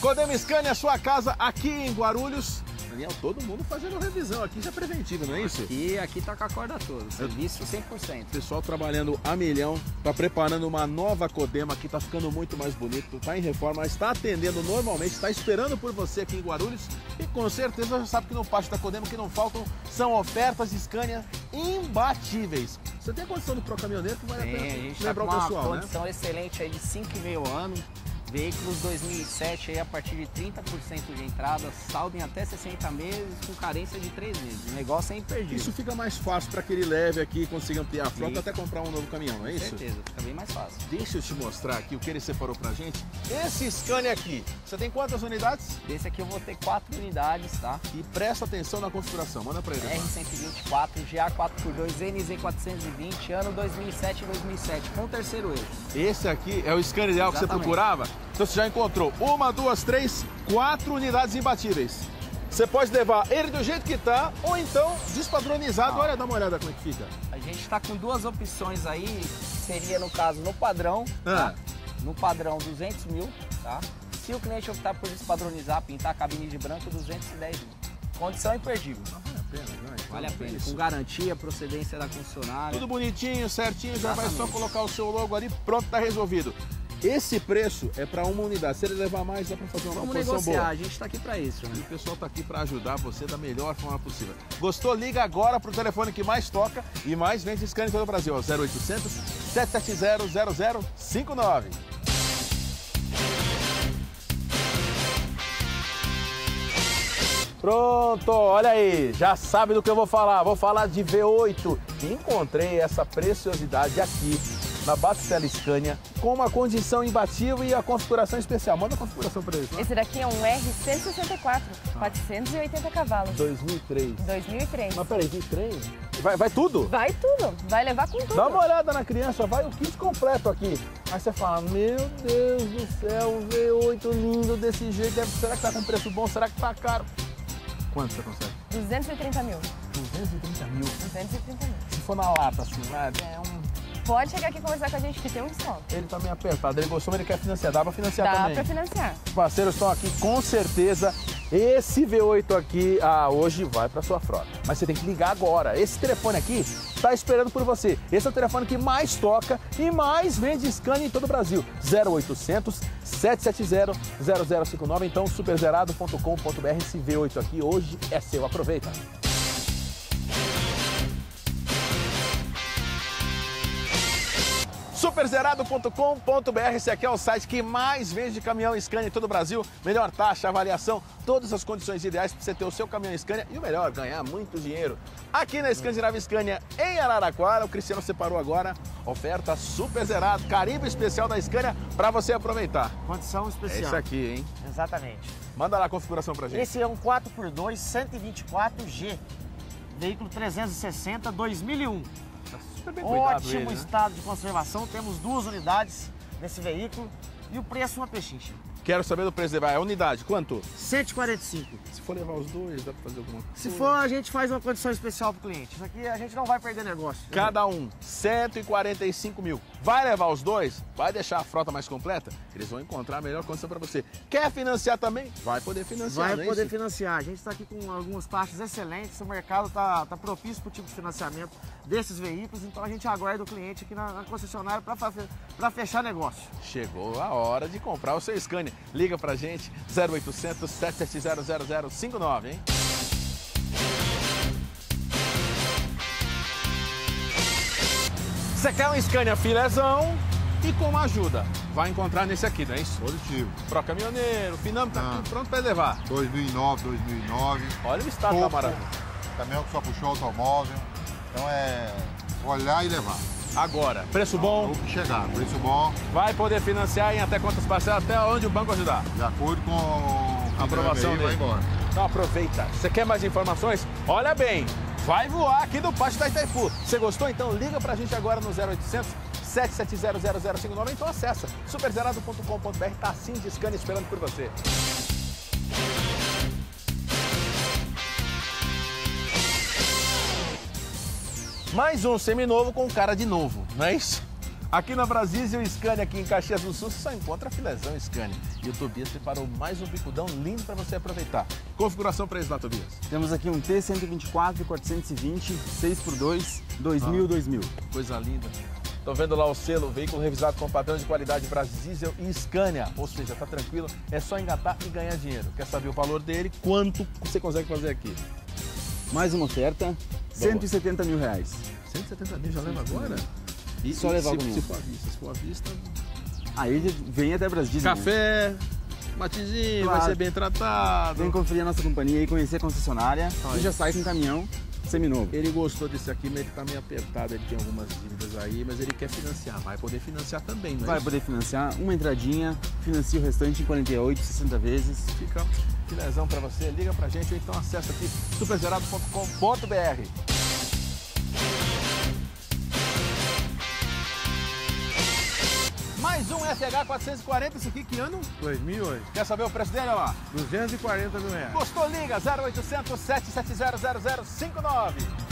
Codema Scania, sua casa aqui em Guarulhos. Daniel, todo mundo fazendo revisão aqui já preventiva, não é isso? Aqui tá com a corda toda, serviço 100%. Pessoal trabalhando a milhão, tá preparando uma nova Codema que tá ficando muito mais bonito, tá em reforma, está atendendo normalmente, está esperando por você aqui em Guarulhos e com certeza já sabe que no pátio da Codema o que não faltam são ofertas Scania imbatíveis. Você tem a condição do Pro Caminhoneiro que vale a pena a gente lembrar tá com o pessoal, uma né? condição excelente aí de 5,5 anos. Veículos 2007 aí a partir de 30% de entrada, saldo em até 60 meses, com carência de 3 meses. O negócio é imperdível. Isso fica mais fácil para que ele leve aqui e consiga ampliar a frota Isso. até comprar um novo caminhão, não é isso? Com certeza, fica bem mais fácil. Deixa eu te mostrar aqui o que ele separou pra gente. Esse Scania aqui, você tem quantas unidades? Desse aqui eu vou ter 4 unidades, tá? E presta atenção na configuração, manda pra ele. R124, GA4x2, NZ420, ano 2007 e 2007, com o terceiro eixo. Esse aqui é o Scania ideal que você Exatamente. procurava? Então você já encontrou 1, 2, 3, 4 unidades imbatíveis. Você pode levar ele do jeito que tá, ou então despadronizado. Olha, dá uma olhada como é que fica. A gente tá com duas opções aí, seria no caso no padrão, tá? No padrão 200 mil, tá? Se o cliente optar por despadronizar, pintar a cabine de branco, 210 mil. Condição imperdível. Vale a pena, né? Então, Vale a pena. isso. Com garantia, procedência da concessionária. Tudo bonitinho, certinho, já vai só Exatamente. colocar o seu logo ali, pronto, tá resolvido. Esse preço é para uma unidade. Se ele levar mais, dá para fazer uma Vamos promoção negociar, boa. a gente tá aqui pra isso, E né? o pessoal tá aqui para ajudar você da melhor forma possível. Gostou? Liga agora pro telefone que mais toca e mais vende Scania em todo o Brasil. 0800 770 0059. Pronto, olha aí, já sabe do que eu vou falar. Vou falar de V8. Encontrei essa preciosidade aqui na Bacistela Scania com uma condição imbatível e a configuração especial. Manda a configuração para eles. Né? Esse daqui é um R164, 480 cavalos, 2003. 2003. Mas peraí, tem trem? Vai tudo? Vai tudo, vai levar com tudo. Dá uma olhada na criança, vai o kit completo aqui. Aí você fala, meu Deus do céu, V8 lindo desse jeito. Será que tá com preço bom? Será que tá caro? Quanto você consegue? 230 mil. 230 mil. 230 mil. Se for na lata, assim, vai. Pode chegar aqui e conversar com a gente que tem um desconto. Ele tá meio apertado, ele gostou, mas ele quer financiar. Dá pra financiar Dá também. pra financiar. Os parceiros estão aqui, com certeza. Esse V8 aqui, hoje vai para sua frota. Mas você tem que ligar agora. Esse telefone aqui está esperando por você. Esse é o telefone que mais toca e mais vende Scania em todo o Brasil. 0800 770 0059. Então, superzerado.com.br. Esse V8 aqui hoje é seu. Aproveita. Superzerado.com.br, esse aqui é o site que mais vende caminhão Scania em todo o Brasil. Melhor taxa, avaliação, todas as condições ideais para você ter o seu caminhão Scania e o melhor, ganhar muito dinheiro. Aqui na Scandinavia Scania em Araraquara, o Cristiano separou agora oferta Super Zerado, carimbo especial da Scania para você aproveitar. Condição É especial. isso aqui, hein? Exatamente. Manda lá a configuração pra gente. Esse é um 4x2 124G, veículo 360 2001. Tá super bem cuidado Ótimo ele, né? estado de conservação, temos 2 unidades desse veículo e o preço uma pechincha. Quero saber do preço. Vai, a unidade, quanto? 145. Se for levar os dois, dá pra fazer alguma coisa? Se for, a gente faz uma condição especial pro cliente. Isso aqui a gente não vai perder negócio. Cada um, 145 mil. Vai levar os dois? Vai deixar a frota mais completa? Eles vão encontrar a melhor condição para você. Quer financiar também? Vai poder financiar, Vai não é poder isso? financiar. A gente está aqui com algumas taxas excelentes. O mercado tá propício para o tipo de financiamento desses veículos. Então a gente aguarda o cliente aqui na concessionária para fechar negócio. Chegou a hora de comprar o seu Scania. Liga pra gente, 0800 770 0059, hein? Você quer um Scania filézão e com uma ajuda? Vai encontrar nesse aqui, não é isso? Positivo. Pro caminhoneiro, Finame tá tudo pronto para levar. 2009. Olha o estado da Pouco. maravilha. Caminhão que só puxou automóvel. Então é olhar e levar. Agora, preço bom, O que chegar, preço bom, vai poder financiar em até quantas parcelas, até onde o banco ajudar. de acordo com o A aprovação aí, vai dele. embora. Então aproveita. Você quer mais informações? Olha bem, vai voar aqui do Pátio da Itaipu. Você gostou? Então liga pra gente agora no 0800 770 0059. Então acessa superzerado.com.br. Tá assim de Scania esperando por você. Mais um seminovo com cara de novo, não é isso? Aqui na Brasília e o Scania, aqui em Caxias do Sul, você só encontra filézão Scania. E o Tobias preparou mais um bicudão lindo para você aproveitar. Configuração para isso lá, Tobias? Temos aqui um T124 420 6x2 2000. Coisa linda. Tô vendo lá o selo, veículo revisado com padrão de qualidade Brasília e Scania. Ou seja, tá tranquilo, é só engatar e ganhar dinheiro. Quer saber o valor dele? Quanto você consegue fazer aqui? Mais uma oferta, 170 mil reais. 170 mil já leva agora? E só levar comigo. Se for à vista... Aí vem até Brasília. Café, matezinho, claro. vai ser bem tratado. Vem conferir a nossa companhia e conhecer a concessionária. Aí. E já sai com um caminhão seminovo. Ele gostou desse aqui, mas ele tá meio apertado, ele tem algumas dívidas aí, mas ele quer financiar. Vai poder financiar também, não é? Vai poder financiar uma entradinha, financia o restante em 48, 60 vezes. Fica filézão pra você, liga pra gente ou então acessa aqui superzerado.com.br. Mais um FH 440, esse aqui que ano? 2008. Quer saber o preço dele? Olha lá. 240 mil reais. Gostou? Liga 0800 770 0059.